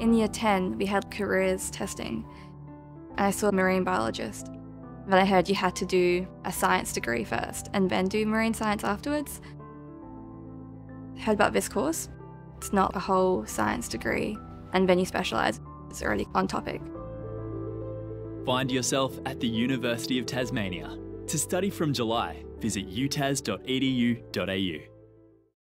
In year 10, we had careers testing. And I saw a marine biologist. But I heard you had to do a science degree first and then do marine science afterwards. Heard about this course. It's not a whole science degree, and then you specialise. It's already on topic. Find yourself at the University of Tasmania. To study from July, visit utas.edu.au.